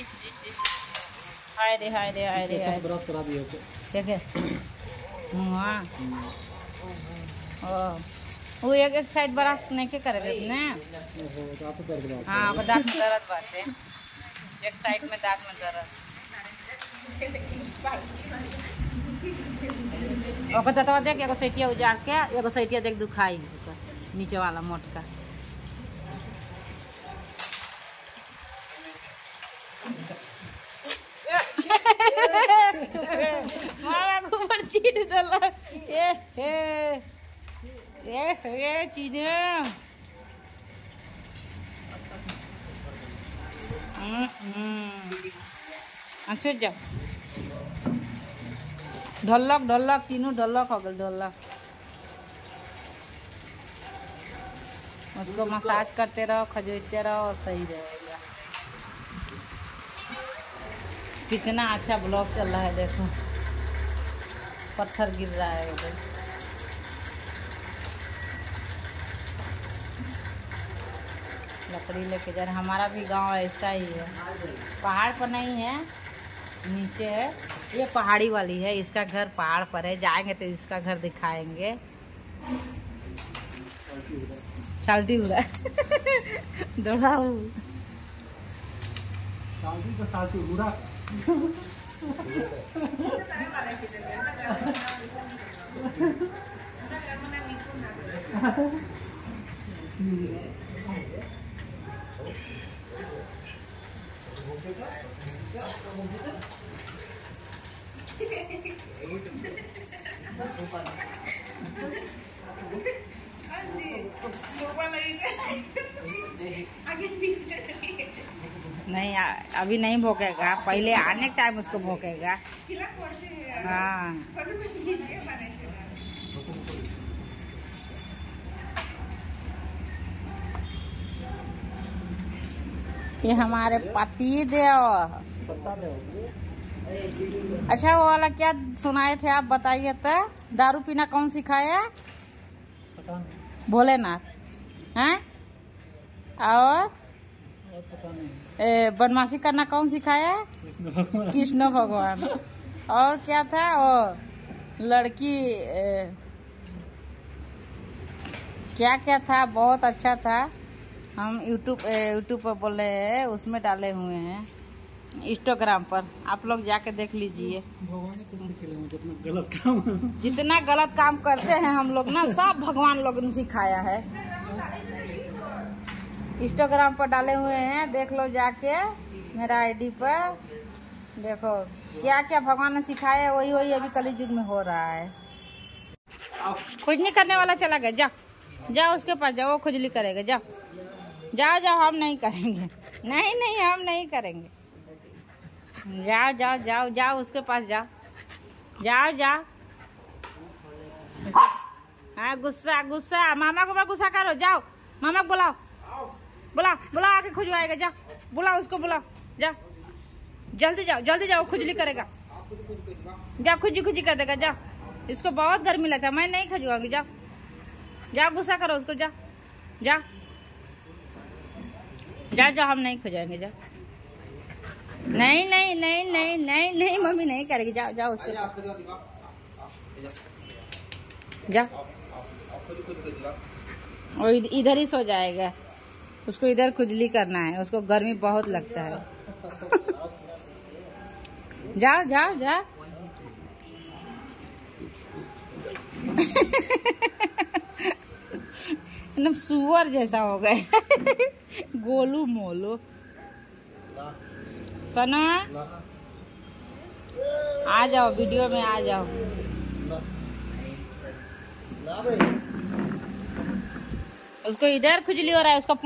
हाय रे हाय रे हाय रे ब्रश करा दिए देखे वो एक साइड ब्रश नहीं के करे ने हाँ दांत में दर्द बात है एक साइड में दांत में दर्द ओकर ततवा देख एगो सैटिया उजाड़ के एगो सैटिया देख दुखाई नीचे वाला मोटका मारा ऊपर चीट दला ए चीने अच्छा जा ढोलक ढोलक चीनू ढोलक हो गल ढोलक उसको मसाज करते रहो खजूरते रहो सही रहेगा। कितना अच्छा ब्लॉग चल रहा है देखो पत्थर गिर रहा है उधर लकड़ी लेके जा रहे। हमारा भी गांव ऐसा ही है पहाड़ पर नहीं है नीचे है ये पहाड़ी वाली है इसका घर पहाड़ पर है जाएंगे तो इसका घर दिखाएंगे। साल्टी हो रहा है दौड़ाऊ नहीं अभी नहीं भोंकेगा पहले आने के टाइम उसको भोंकेगा। हाँ ये हमारे पति देव। अच्छा वो वाला क्या सुनाए थे आप बताइए तो दारू पीना कौन सिखाया भोलेनाथ हैं और बदमाशी करना कौन सिखाया कृष्ण भगवान और क्या था वो लड़की क्या क्या था बहुत अच्छा था। हम यूट्यूब पर बोल रहे हैं उसमें डाले हुए हैं इंस्टाग्राम पर आप लोग जाके देख लीजिए। जितना गलत काम करते हैं हम लोग ना सब भगवान लोग ने सिखाया है इंस्टाग्राम पर डाले हुए हैं देख लो जाके मेरा आईडी पर देखो क्या क्या भगवान ने सिखाया है वही वही अभी कली युग में हो रहा है। खुजली करने वाला चला गया जाओ जाओ उसके पास जाओ वो खुजली करेगा जाओ जाओ जाओ हम नहीं करेंगे नहीं नहीं हम नहीं करेंगे जाओ जाओ जाओ जाओ उसके पास जाओ जाओ जाओ हाँ गुस्सा गुस्सा मामा को गुस्सा करो जाओ मामा को बुलाओ बुलाओ बुलाओ आके खुजवाएगा जाओ बुलाओ उसको बुलाओ जाओ जल्दी जाओ खुजली करेगा जाओ खुजी कर देगा जाओ इसको बहुत गर्मी लगता है मैं नहीं खुजवाऊंगी जाओ जाओ गुस्सा करो उसको जाओ जाओ जाओ जाओ हम नहीं खुजाएंगे जाओ नहीं नहीं नहीं नहीं नहीं नहीं मम्मी नहीं करेगी जाओ जाओ उसको जाओ और इधर ही सो जाएगा उसको इधर खुजली करना है उसको गर्मी बहुत लगता है जाओ जाओ जाओ एकदम सुअर जैसा हो गए गोलू मोलू सना आ जाओ वीडियो में आ जाओ उसको इधर खुजली हो रहा है उसका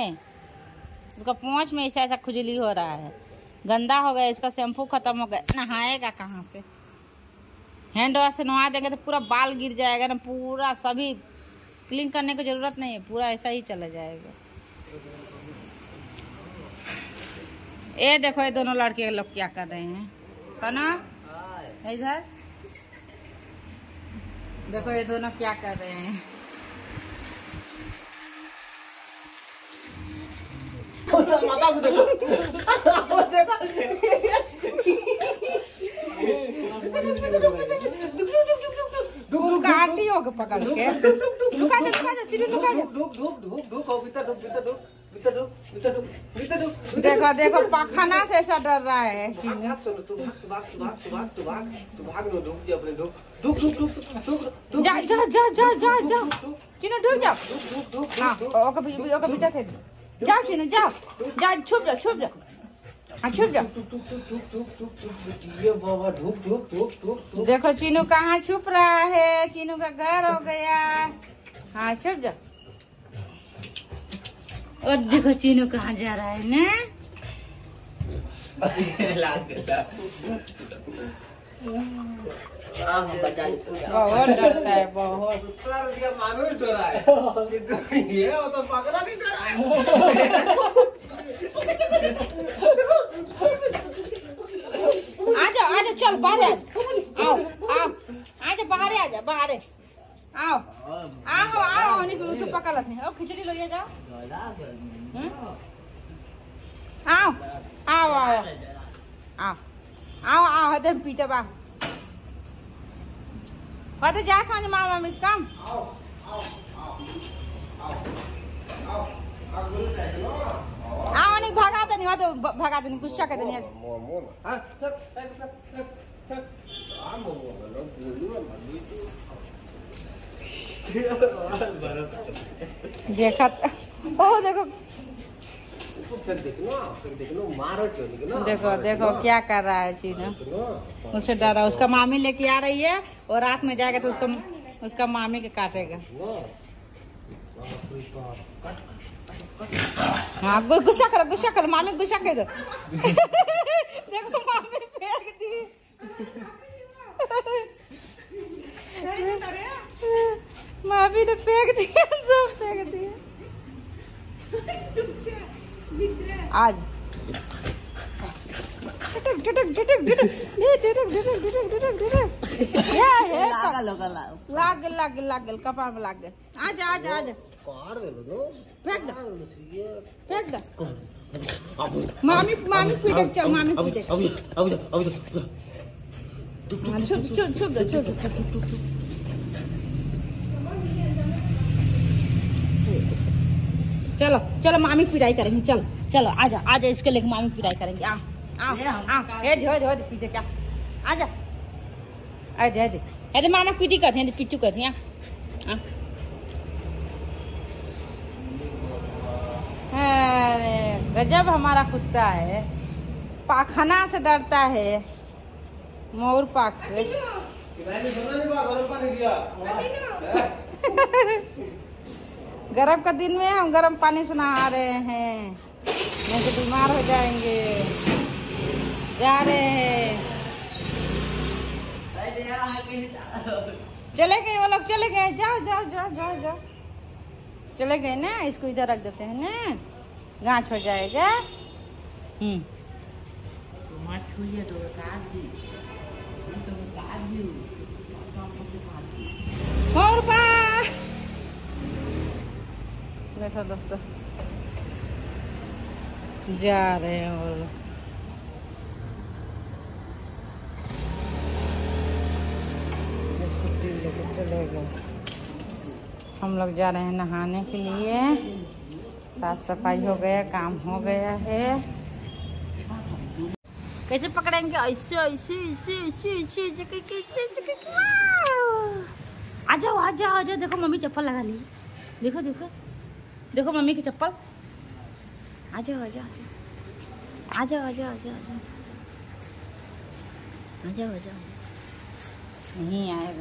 पूंछ में ऐसा खुजली हो रहा है गंदा हो गया इसका शैम्पू खत्म हो गया नहाएगा कहाँ से हैंड वॉश से नहा देंगे तो पूरा बाल गिर जाएगा ना पूरा सभी क्लीन करने की जरूरत नहीं है पूरा ऐसा ही चला जाएगा। ये देखो ये दोनों लड़के लोग क्या कर रहे हैं सना इधर देखो ये दोनों क्या कर रहे हैं काटी होगा पकड़ के लुका देखो देखो पखाना से ऐसा डर रहा है। जा जा जा जा जा जा चीनू ढूंढ जाओ। हाँ ओके भीतर के जाओ चीनू जाओ जा छुप जा हाँ छुप जा। देखो चीनू कहाँ छुप रहा है। चीनू का घर हो गया। हाँ छुप जा। और देखो चीनू कहाँ जा रहा है ना। बहुत डरता है बहुत। आजा चल बाहर आओ आजा बाहर आओ नहीं तो पकड़ लेते हैं। खिचड़ी लो ये जाओ आओ हदे पीछे बा हदे जा खाने मामा में काम आओ नहीं भगा दे गुस्सा कर दे। देखा ओ देखो देखो क्या कर रहा है चीनू। उससे डरा। उसका मामी लेके आ रही है और रात में जाएगा तो उसका मामी के काटेगा। हाँ गुस्सा करो मामी गुस्सा कर दो। देखो मामी फेंक दी। मामी ने फेंक दिया सब फेंक दिया। आज लाग कपार में लाग गए। आजा फेंक दो। मामी पीटे चल मामी पीटे छुप चलो मामी पिटाई करेंगे। चलो आजा इसके लेके मामी पिटाई करेंगे। आओ पीछे क्या आजा मामा पीटी करते हैं पिट्टू करते हैं। अरे गजब हमारा कुत्ता है। पाखना से डरता है मोर पाक से। गर्म का दिन में हम गर्म पानी से नहा रहे हैं नहीं तो बीमार हो जाएंगे। जा रहे हैं चले गए वो लोग चले गए। जाओ चले गए ना। इसको इधर रख देते हैं ना गांठ हो जाएगा। और देखो दोस्तों जा रहे हैं और स्कूटी लेके चले गए। हम लोग जा रहे हैं नहाने के लिए। साफ सफाई हो गया काम हो गया है। कैसे पकड़ेंगे ऐसे आ जाओ देखो मम्मी चप्पल लगा ली। देखो मम्मी की चप्पल। आ जाओ नहीं आएगा।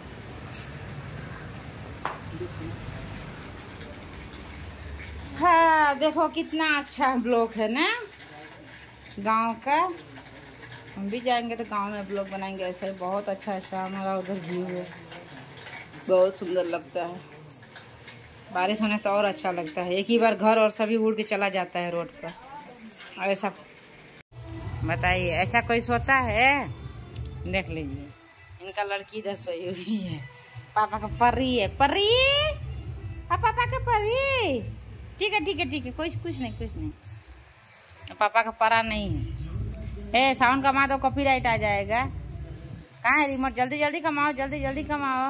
हाँ देखो कितना अच्छा ब्लॉक है ना गांव का। हम भी जाएंगे तो गांव में ब्लॉग बनाएंगे ऐसा ही। बहुत अच्छा हमारा उधर व्यू है। बहुत सुंदर लगता है। बारिश होने से तो और अच्छा लगता है। एक ही बार घर और सभी उड़ के चला जाता है रोड पर। और ऐसा बताइए ऐसा कोई सोता है। देख लीजिए इनका लड़की इधर सोई हुई है। पापा का परी है। परी पापा का परी। ठीक है कुछ नहीं। पापा का परा नहीं है। साउंड कमा दो, कॉपीराइट आ जाएगा। कहाँ है रिमोट? जल्दी जल्दी कमाओ, जल्दी जल्दी कमाओ।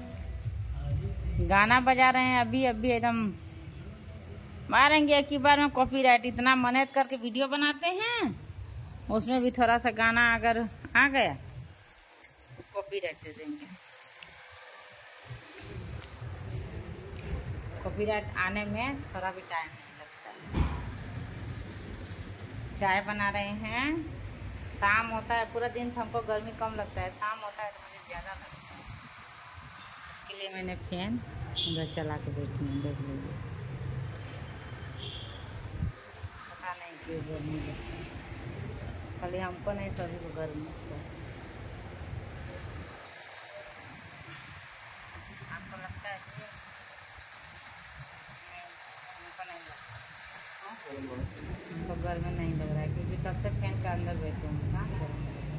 गाना बजा रहे हैं अभी अभी, एकदम मारेंगे एक ही बार में कॉपीराइट। इतना मेहनत करके वीडियो बनाते हैं, उसमें भी थोड़ा सा गाना अगर आ गया तो कॉपीराइट दे देंगे। कॉपीराइट आने में थोड़ा भी टाइम नहीं लगता है। चाय बना रहे हैं। शाम होता है, पूरा दिन तो हमको गर्मी कम लगता है, शाम होता है तो मुझे ज़्यादा लगता है। इसके लिए मैंने फैन उधर चला के बैठी हूँ, देख लीजिए। पता नहीं क्यों गर्मी लगती है, खाली हमको नहीं सभी को गर्मी लगता है। आपको लगता है कि हमको नहीं लगता, हमको गर्मी नहीं लग रहा है क्योंकि तब से फैन के अंदर बैठे हूँ। कहाँ गर्मी लग रहा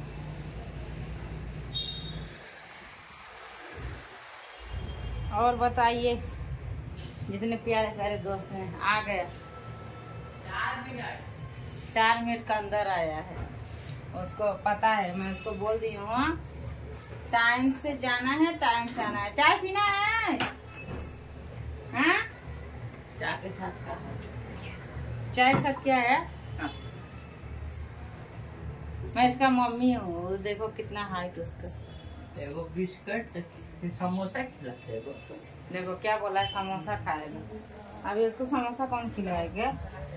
है। और बताइए, जितने प्यारे प्यारे दोस्त हैं आ गए। 4 मिनट का अंदर आया है, उसको पता है। मैं उसको बोल दी हूँ टाइम से जाना है, टाइम से आना है। चाय पीना है? हाँ? चाय के साथ क्या है? चाय के साथ क्या है? हाँ। मैं इसका मम्मी हूँ। देखो कितना हाइट उसका। देखो बिस्किट समोसा खिलाते हैं। देखो क्या बोला है, समोसा खाएगा। अभी उसको समोसा कौन खिलाएगा?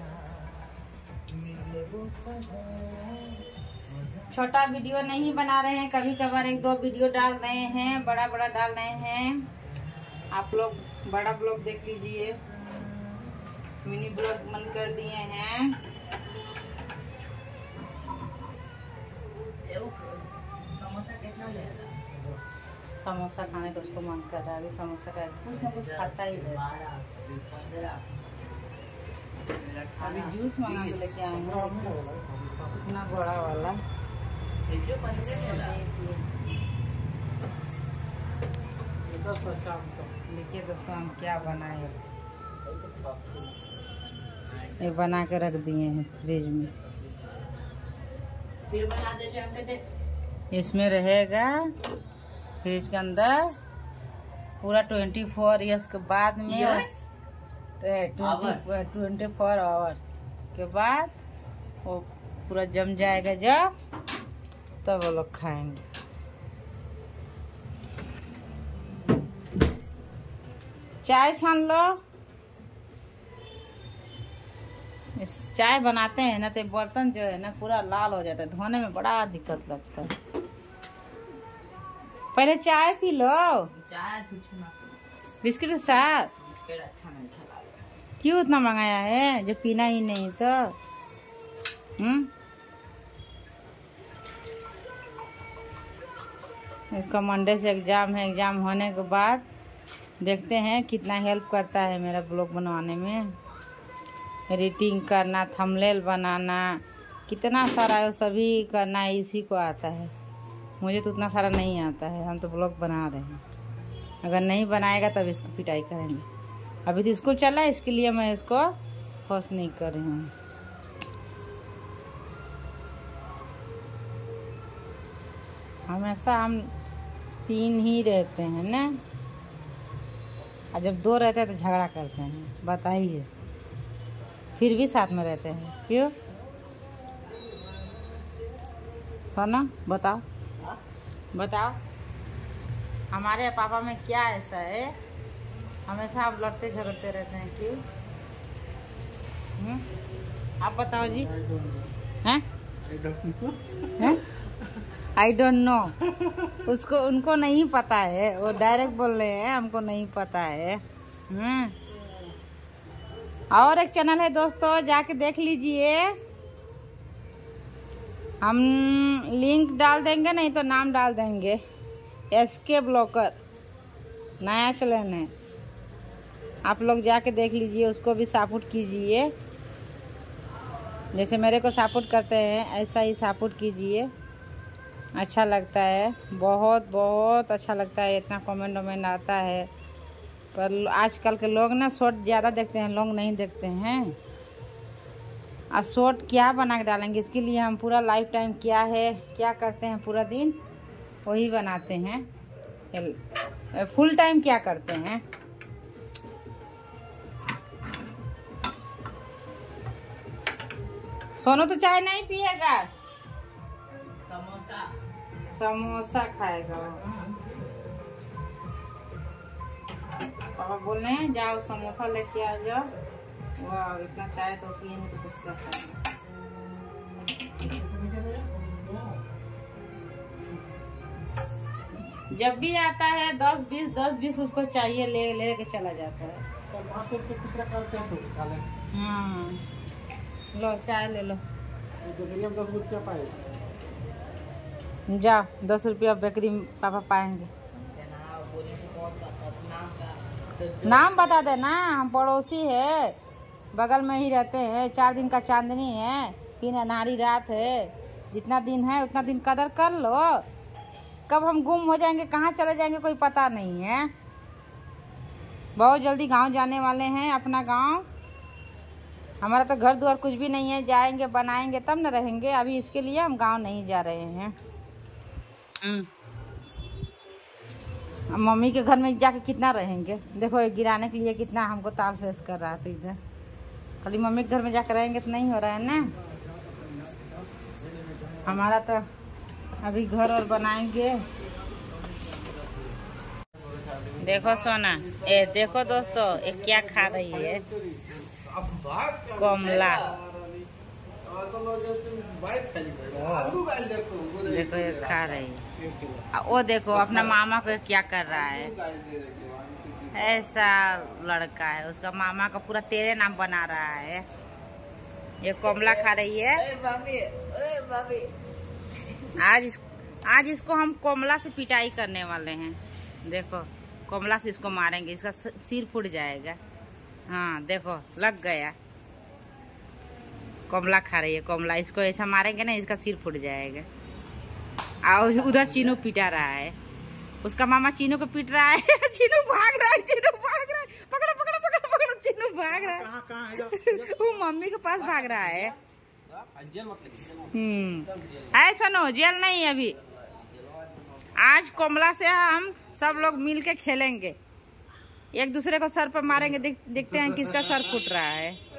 छोटा वीडियो नहीं बना रहे हैं, कभी कभार 1-2 वीडियो डाल रहे हैं, बड़ा बड़ा डाल रहे हैं। आप लोग बड़ा ब्लॉग देख लीजिए, मिनी ब्लॉग बंद कर दिए हैं। समोसा खाने तो उसको मन कर रहा है। अभी समोसा का कुछ ना कुछ खाता ही है। अभी जूस मंगा के लेके आएंगे, इतना बड़ा वाला। देखिए दोस्तों, हम क्या बनाए। ये बना के रख दिए हैं फ्रिज में। इसमें रहेगा फ्रिज के अंदर पूरा 24 ईयर्स के बाद में 24 आवर्स के बाद वो पूरा जम जाएगा। जब तब वो लोग खाएंगे। चाय छान लो। इस चाय बनाते हैं ना तो बर्तन जो है ना पूरा लाल हो जाता है, धोने में बड़ा दिक्कत लगता है। पहले चाय पी लो। चाय बिस्किट के साथ अच्छा नहीं खिला। क्यों इतना मंगाया है जो पीना ही नहीं तो? इसका मंडे से एग्जाम है। एग्जाम होने के बाद देखते हैं कितना हेल्प करता है मेरा ब्लॉग बनवाने में। एडिटिंग करना, थंबनेल बनाना, कितना सारा है, सभी करना इसी को आता है। मुझे तो उतना सारा नहीं आता है। हम तो ब्लॉग बना रहे हैं। अगर नहीं बनाएगा तब इसको पिटाई करेंगे। अभी तो स्कूल चला है, इसके लिए मैं इसको फोर्स नहीं कर रही हूँ। हमेशा हम 3 ही रहते हैं ना, और जब 2 रहते हैं तो झगड़ा करते हैं। बताइए, फिर भी साथ में रहते हैं क्यों? सोना बताओ, बताओ हमारे पापा में क्या ऐसा है, हमेशा आप लड़ते झगड़ते रहते हैं क्यों? आप बताओ जी। हैं? I don't know. उसको उनको नहीं पता है, वो डायरेक्ट बोल रहे हैं हमको नहीं पता है। और एक चैनल है दोस्तों, जाके देख लीजिए। हम लिंक डाल देंगे, नहीं तो नाम डाल देंगे। SK ब्लॉगर नया चैनल है, आप लोग जाके देख लीजिए। उसको भी सपोर्ट कीजिए, जैसे मेरे को सपोर्ट करते हैं ऐसा ही सपोर्ट कीजिए। अच्छा लगता है, बहुत बहुत अच्छा लगता है। इतना कमेंट वमेंट आता है, पर आजकल के लोग ना शॉर्ट ज़्यादा देखते हैं, लॉन्ग नहीं देखते हैं। और शॉर्ट क्या बना के डालेंगे, इसके लिए हम पूरा लाइफ टाइम क्या है, क्या करते हैं पूरा दिन, वही बनाते हैं। फुल टाइम क्या करते हैं। सोनू तो चाय नहीं पिएगा, समोसा खाएगा। पापा बोल रहे हैं जाओ समोसा लेके आ जाओ। वाह, इतना चाय तो पिए तो गुस्सा खाएगा। जब भी आता है 10-20 उसको चाहिए, ले के चला जाता है। हाँ, लो चाय ले लो। जाओ 10 रुपया बेकरी में पापा पाएंगे। नाम बता देना, हम पड़ोसी है, बगल में ही रहते हैं। 4 दिन का चांदनी है, फिर अनहारी रात है। जितना दिन है उतना दिन कदर कर लो। कब हम गुम हो जाएंगे, कहाँ चले जाएंगे, कोई पता नहीं है। बहुत जल्दी गांव जाने वाले हैं, अपना गांव। हमारा तो घर द्वार कुछ भी नहीं है, जाएंगे बनाएंगे तब न रहेंगे। अभी इसके लिए हम गांव नहीं जा रहे हैं। मम्मी के घर में जाके कितना रहेंगे। देखो ये गिराने के लिए कितना हमको ताल फेस कर रहा था इधर। खाली मम्मी के घर में जाकर रहेंगे तो नहीं हो रहा है ना। हमारा तो अभी घर और बनाएंगे। देखो सोना, ये देखो दोस्तों, ये क्या खा रही है, कमला। देखो ये खा रही है। वो देखो अपना मामा को क्या कर रहा है। ऐसा लड़का है, उसका मामा का पूरा तेरे नाम बना रहा है। ये कमला खा रही है। आज इसको हम कमला से पिटाई करने वाले हैं। देखो कमला से इसको मारेंगे, इसका सिर फूट जाएगा। हाँ देखो लग गया। कमला खा रही है कमला, इसको ऐसा मारेंगे ना, इसका सिर फूट जाएगा। और उधर चीनू पिटा रहा है, उसका मामा चीनू को पीट रहा है। चीनू भाग रहा है, चीनू भाग रहा है। पकड़ो पकड़ो पकड़ो पकड़ो, चीनू भाग रहा है। वो मम्मी के पास भाग रहा है। है सुनो, जेल नहीं अभी। आज कमला से हम सब लोग मिल के खेलेंगे, एक दूसरे को सर पर मारेंगे। देखते हैं किसका सर फूट रहा है।